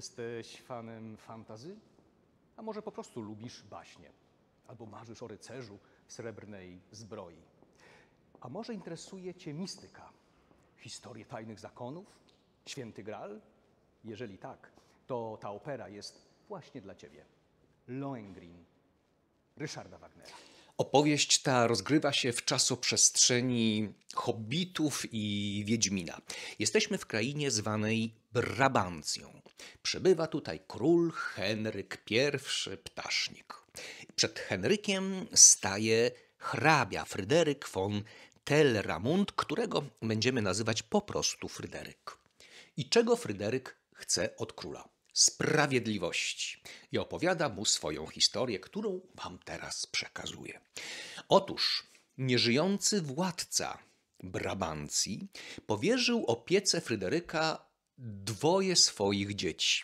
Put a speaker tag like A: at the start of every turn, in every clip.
A: Jesteś fanem fantasy? A może po prostu lubisz baśnie? Albo marzysz o rycerzu w srebrnej zbroi? A może interesuje cię mistyka? Historie tajnych zakonów? Święty Graal? Jeżeli tak, to ta opera jest właśnie dla ciebie. Lohengrin Ryszarda Wagnera.
B: Opowieść ta rozgrywa się w czasoprzestrzeni hobbitów i Wiedźmina. Jesteśmy w krainie zwanej Brabancją. Przybywa tutaj król Henryk I Ptasznik. Przed Henrykiem staje hrabia Fryderyk von Telramund, którego będziemy nazywać po prostu Fryderyk. I czego Fryderyk chce od króla? Sprawiedliwości. I opowiada mu swoją historię, którą wam teraz przekazuję. Otóż nieżyjący władca Brabancji powierzył opiece Fryderyka dwoje swoich dzieci.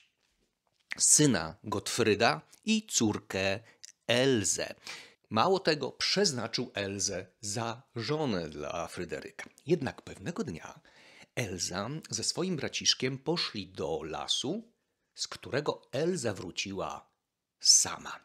B: Syna Gottfryda i córkę Elzę. Mało tego, przeznaczył Elzę za żonę dla Fryderyka. Jednak pewnego dnia Elza ze swoim braciszkiem poszli do lasu, z którego Elza wróciła sama.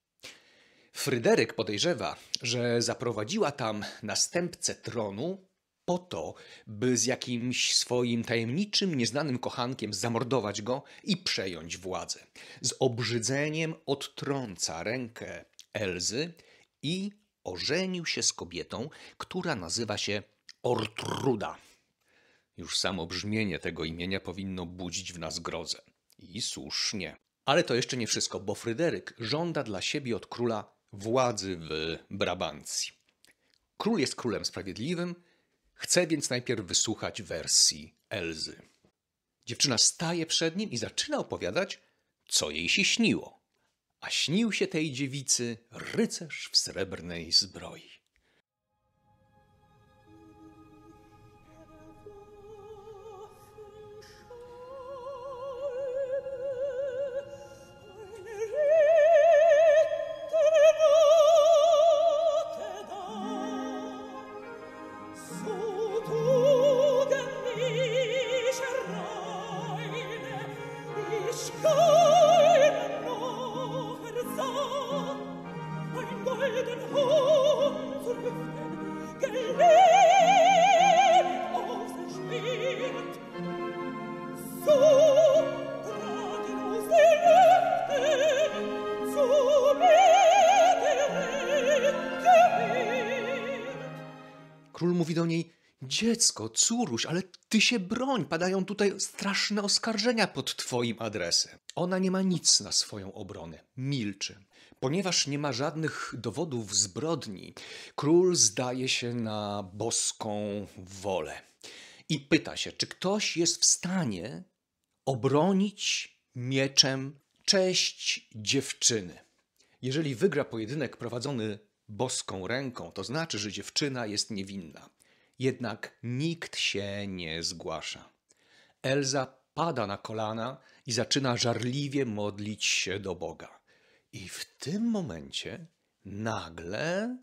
B: Fryderyk podejrzewa, że zaprowadziła tam następcę tronu po to, by z jakimś swoim tajemniczym, nieznanym kochankiem zamordować go i przejąć władzę. Z obrzydzeniem odtrąca rękę Elzy i ożenił się z kobietą, która nazywa się Ortruda. Już samo brzmienie tego imienia powinno budzić w nas grozę. I słusznie. Ale to jeszcze nie wszystko, bo Fryderyk żąda dla siebie od króla władzy w Brabancji. Król jest królem sprawiedliwym, chce więc najpierw wysłuchać wersji Elzy. Dziewczyna staje przed nim i zaczyna opowiadać, co jej się śniło. A śnił się tej dziewicy rycerz w srebrnej zbroi. Król mówi do niej: dziecko, córuś, ale ty się broń, padają tutaj straszne oskarżenia pod twoim adresem. Ona nie ma nic na swoją obronę, milczy. Ponieważ nie ma żadnych dowodów zbrodni, król zdaje się na boską wolę i pyta się, czy ktoś jest w stanie obronić mieczem cześć dziewczyny. Jeżeli wygra pojedynek prowadzony boską ręką, to znaczy, że dziewczyna jest niewinna. Jednak nikt się nie zgłasza. Elza pada na kolana i zaczyna żarliwie modlić się do Boga. I w tym momencie nagle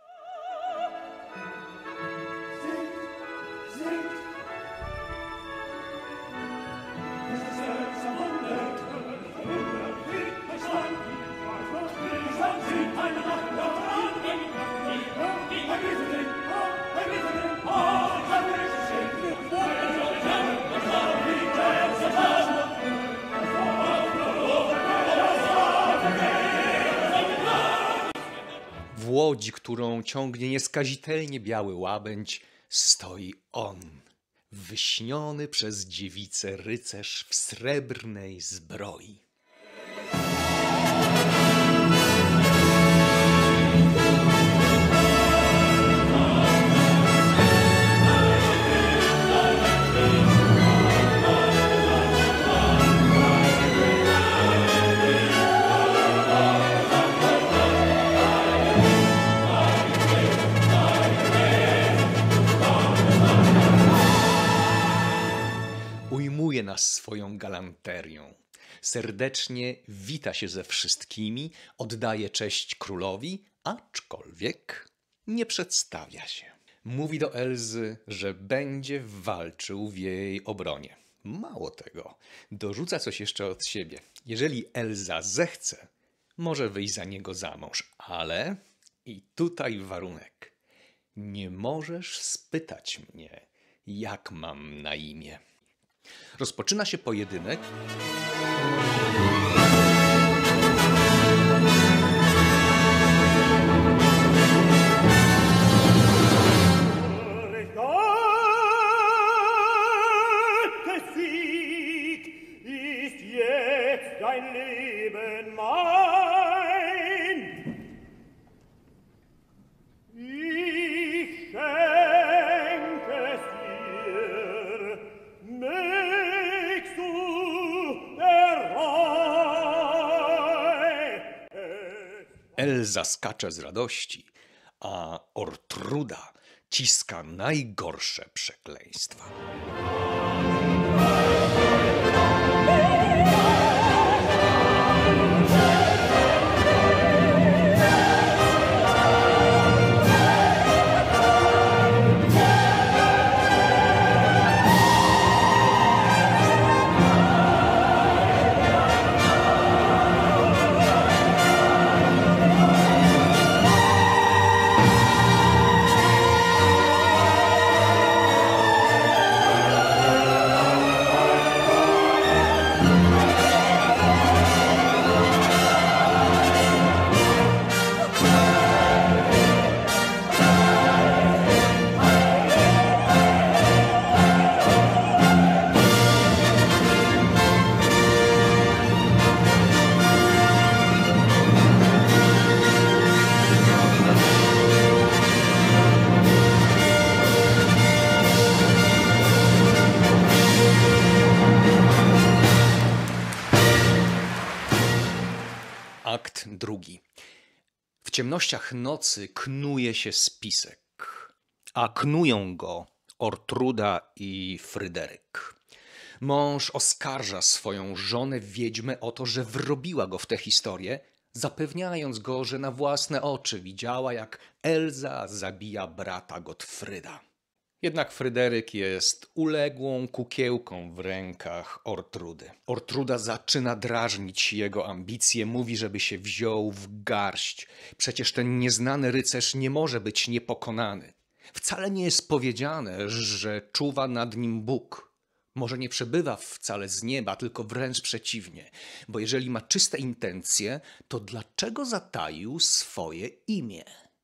B: w łodzi, którą ciągnie nieskazitelnie biały łabędź, stoi on, wyśniony przez dziewicę rycerz w srebrnej zbroi. Ujmuje nas swoją galanterią. Serdecznie wita się ze wszystkimi, oddaje cześć królowi, aczkolwiek nie przedstawia się. Mówi do Elzy, że będzie walczył w jej obronie. Mało tego, dorzuca coś jeszcze od siebie. Jeżeli Elza zechce, może wyjść za niego za mąż, ale i tutaj warunek. Nie możesz spytać mnie, jak mam na imię. Rozpoczyna się pojedynek. Elza skacze z radości, a Ortruda ciska najgorsze przekleństwa. Akt drugi. W ciemnościach nocy knuje się spisek, a knują go Ortruda i Fryderyk. Mąż oskarża swoją żonę wiedźmę o to, że wrobiła go w tę historię, zapewniając go, że na własne oczy widziała, jak Elza zabija brata Gottfryda. Jednak Fryderyk jest uległą kukiełką w rękach Ortrudy. Ortruda zaczyna drażnić jego ambicje, mówi, żeby się wziął w garść. Przecież ten nieznany rycerz nie może być niepokonany. Wcale nie jest powiedziane, że czuwa nad nim Bóg. Może nie przebywa wcale z nieba, tylko wręcz przeciwnie. Bo jeżeli ma czyste intencje, to dlaczego zataił swoje imię?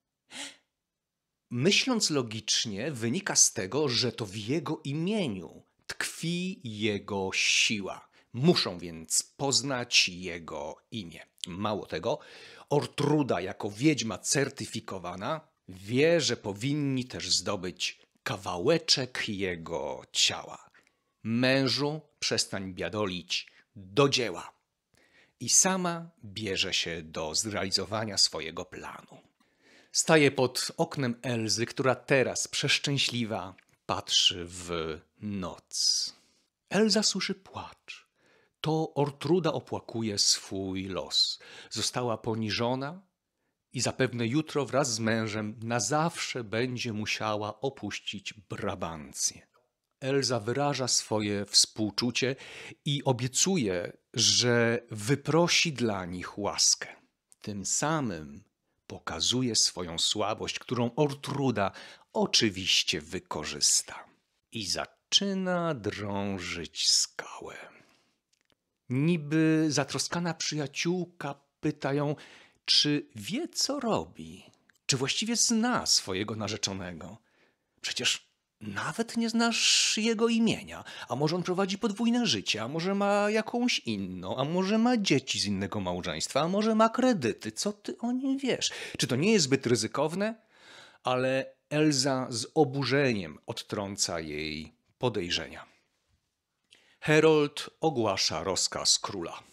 B: Myśląc logicznie, wynika z tego, że to w jego imieniu tkwi jego siła. Muszą więc poznać jego imię. Mało tego, Ortruda jako wiedźma certyfikowana wie, że powinni też zdobyć kawałeczek jego ciała. Mężu, przestań biadolić, do dzieła. I sama bierze się do zrealizowania swojego planu. Staje pod oknem Elzy, która teraz, przeszczęśliwa, patrzy w noc. Elza słyszy płacz. To Ortruda opłakuje swój los. Została poniżona i zapewne jutro wraz z mężem na zawsze będzie musiała opuścić Brabancję. Elza wyraża swoje współczucie i obiecuje, że wyprosi dla nich łaskę. Tym samym pokazuje swoją słabość, którą Ortruda oczywiście wykorzysta. I zaczyna drążyć skałę. Niby zatroskana przyjaciółka pyta ją, czy wie, co robi, czy właściwie zna swojego narzeczonego. Przecież nawet nie znasz jego imienia, a może on prowadzi podwójne życie, a może ma jakąś inną, a może ma dzieci z innego małżeństwa, a może ma kredyty. Co ty o nim wiesz? Czy to nie jest zbyt ryzykowne? Ale Elza z oburzeniem odtrąca jej podejrzenia. Herold ogłasza rozkaz króla.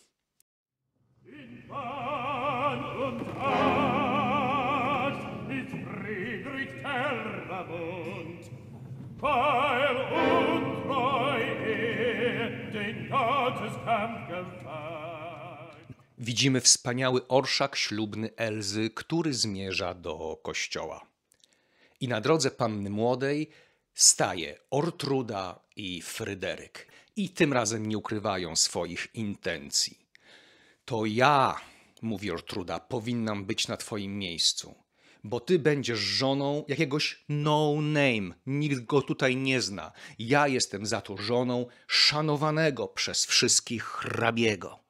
B: Widzimy wspaniały orszak ślubny Elzy, który zmierza do kościoła. I na drodze panny młodej staje Ortruda i Fryderyk. i tym razem nie ukrywają swoich intencji. To ja, mówi Ortruda, powinnam być na twoim miejscu, bo ty będziesz żoną jakiegoś no-name, nikt go tutaj nie zna. Ja jestem za to żoną szanowanego przez wszystkich hrabiego.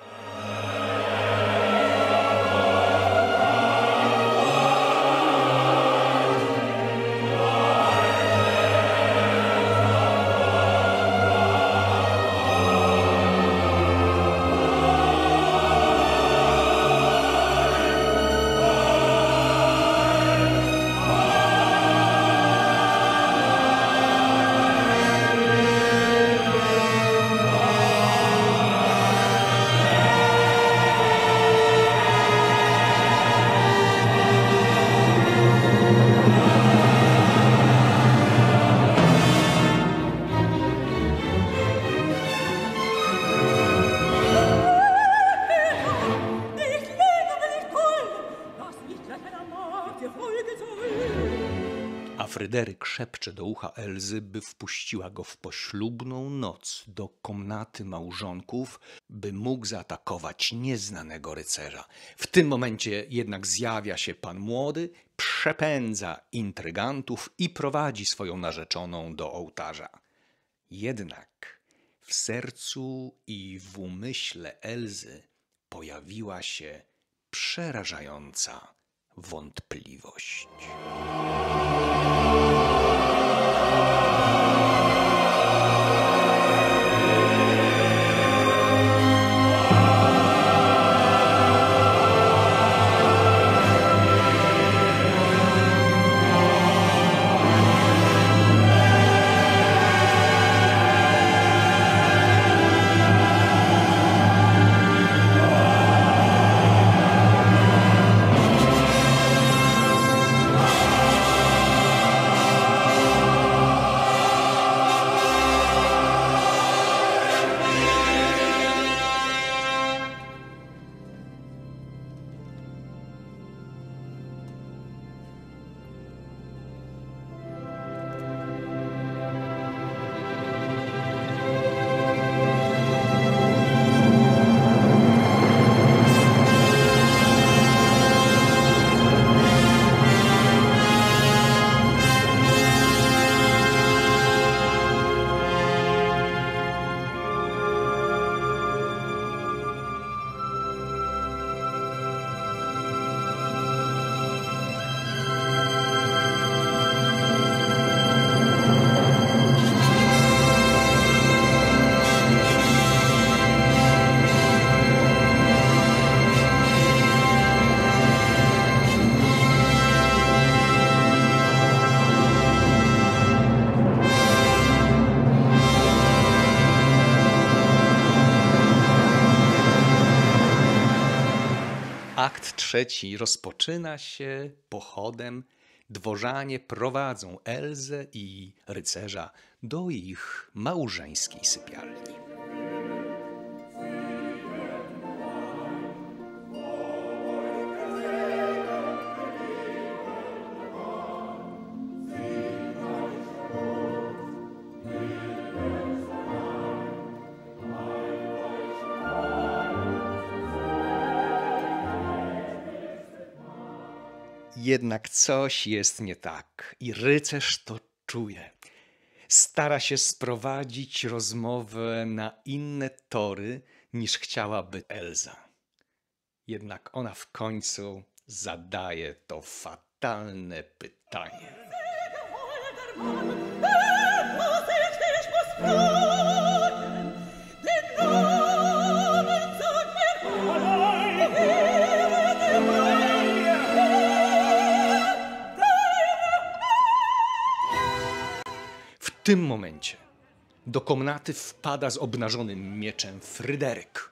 B: A Fryderyk szepcze do ucha Elzy, by wpuściła go w poślubną noc do komnaty małżonków, by mógł zaatakować nieznanego rycerza. W tym momencie jednak zjawia się pan młody, przepędza intrygantów i prowadzi swoją narzeczoną do ołtarza. Jednak w sercu i w umyśle Elzy pojawiła się przerażająca wątpliwość. Akt trzeci rozpoczyna się pochodem. Dworzanie prowadzą Elzę i rycerza do ich małżeńskiej sypialni. Jednak coś jest nie tak i rycerz to czuje. Stara się sprowadzić rozmowę na inne tory niż chciałaby Elza. Jednak ona w końcu zadaje to fatalne pytanie. W tym momencie do komnaty wpada z obnażonym mieczem Fryderyk.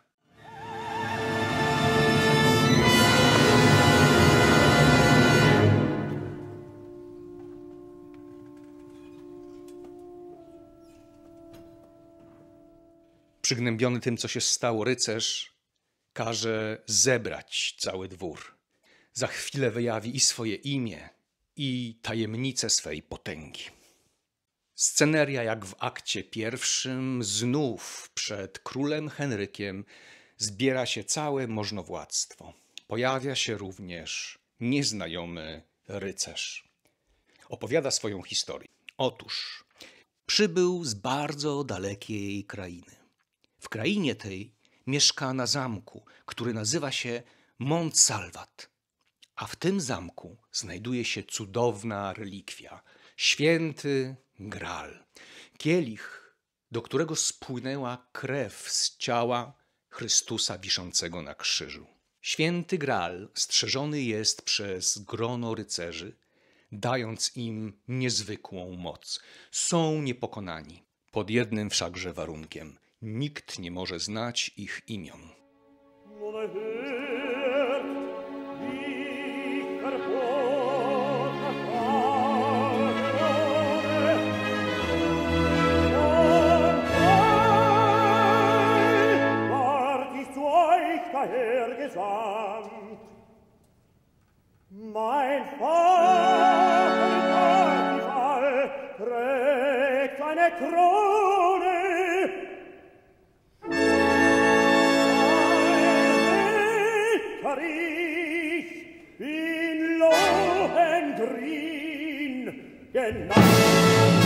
B: Przygnębiony tym, co się stało, rycerz każe zebrać cały dwór. Za chwilę wyjawi i swoje imię, i tajemnicę swej potęgi. Sceneria jak w akcie pierwszym, znów przed królem Henrykiem zbiera się całe możnowładztwo. Pojawia się również nieznajomy rycerz. Opowiada swoją historię. Otóż przybył z bardzo dalekiej krainy. W krainie tej mieszka na zamku, który nazywa się Montsalvat. A w tym zamku znajduje się cudowna relikwia, święty Graal. Kielich, do którego spłynęła krew z ciała Chrystusa wiszącego na krzyżu. Święty Graal strzeżony jest przez grono rycerzy, dając im niezwykłą moc. Są niepokonani. Pod jednym wszakże warunkiem. Nikt nie może znać ich imion.
C: Mein Vater trägt eine Krone. Ein ich in Lohengrin genannt.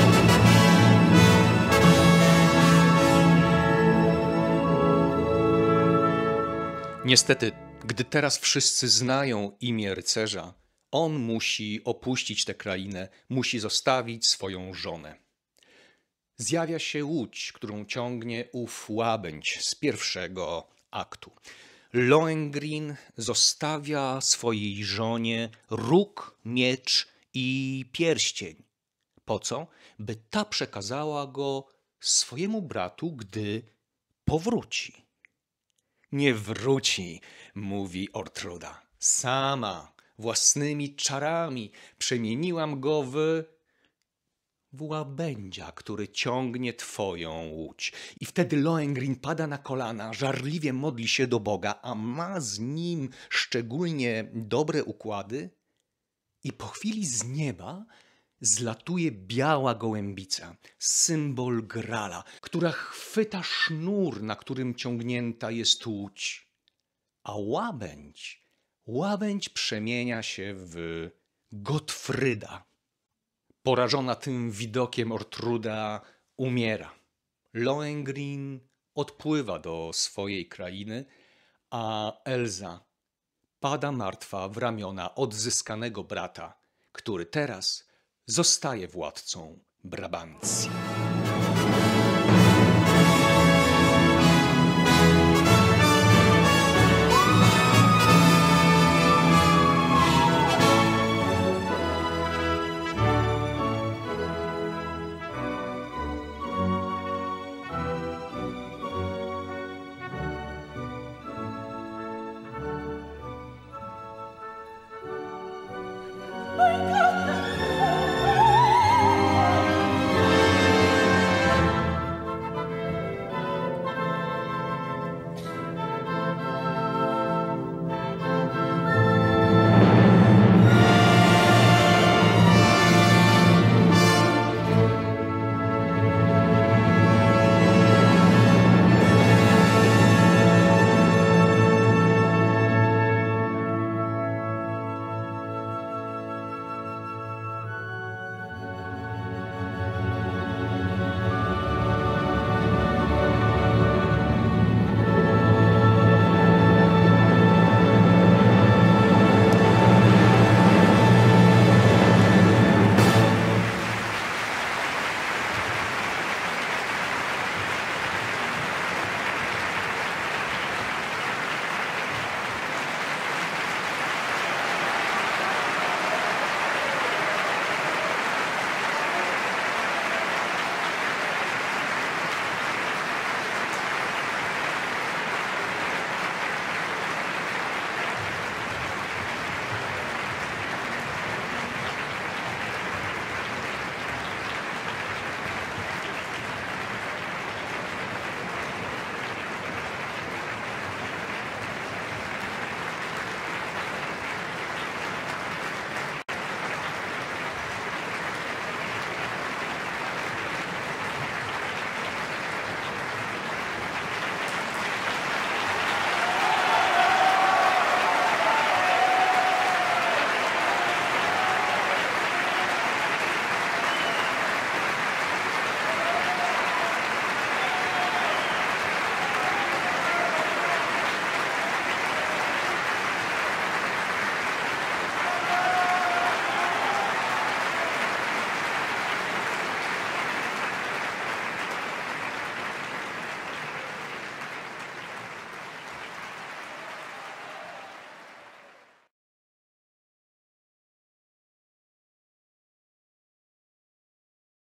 B: Niestety, gdy teraz wszyscy znają imię rycerza, on musi opuścić tę krainę, musi zostawić swoją żonę. Zjawia się łódź, którą ciągnie ów łabędź z pierwszego aktu. Lohengrin zostawia swojej żonie róg, miecz i pierścień. Po co? By ta przekazała go swojemu bratu, gdy powróci. Nie wróci, mówi Ortruda. Sama, własnymi czarami przemieniłam go w łabędzia, który ciągnie twoją łódź. I wtedy Lohengrin pada na kolana, żarliwie modli się do Boga, a ma z nim szczególnie dobre układy. I po chwili z nieba zlatuje biała gołębica, symbol Grala, która chwyta sznur, na którym ciągnięta jest łódź. A łabędź przemienia się w Gottfryda. Porażona tym widokiem Ortruda umiera. Lohengrin odpływa do swojej krainy, a Elza pada martwa w ramiona odzyskanego brata, który teraz zostaje władcą Brabancji.